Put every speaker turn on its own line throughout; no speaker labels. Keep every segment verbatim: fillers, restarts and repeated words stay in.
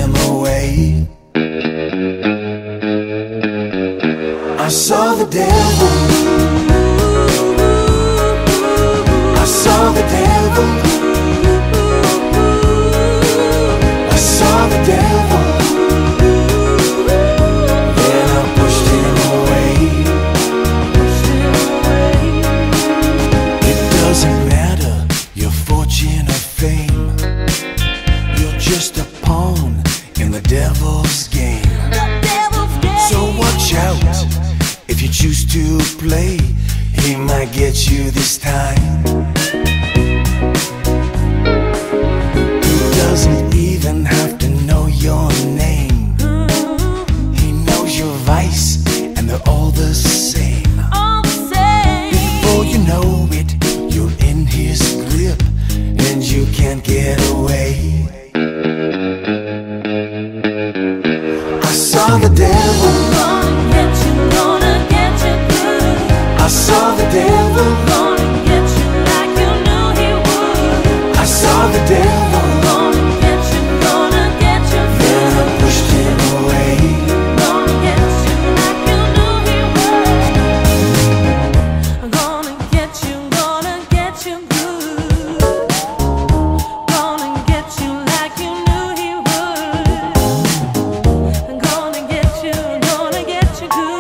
him away. I saw the devil, I saw the devil, I saw the devil. Then I pushed him away. It doesn't matter your fortune or fame, you're just a pawn in the devil's game. So watch out if you choose to play, he might get you this time. He doesn't even have to know your name. He knows your vice and they're all the same. Before you know it, you're in his grip and you can't get away. I saw the devil, I saw the devil, gonna get you like you knew he would. I saw the devil, gonna get you, gonna get you. Then I pushed him away. Gonna get you like you knew he would. Gonna get you, gonna get you good. Gonna get you like you knew he would. Gonna get you, gonna get you good.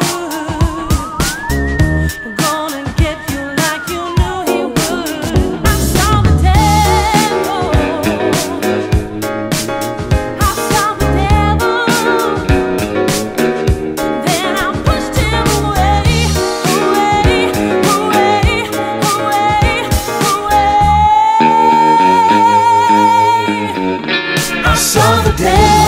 I saw the devil.